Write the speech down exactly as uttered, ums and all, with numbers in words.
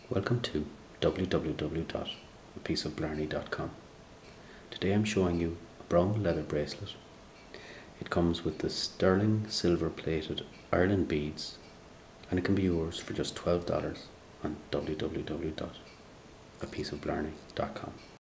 Welcome to w w w dot a piece of blarney dot com. Today I'm showing you a brown leather bracelet. It comes with the sterling silver plated Ireland beads and it can be yours for just twelve dollars on w w w dot a piece of blarney dot com.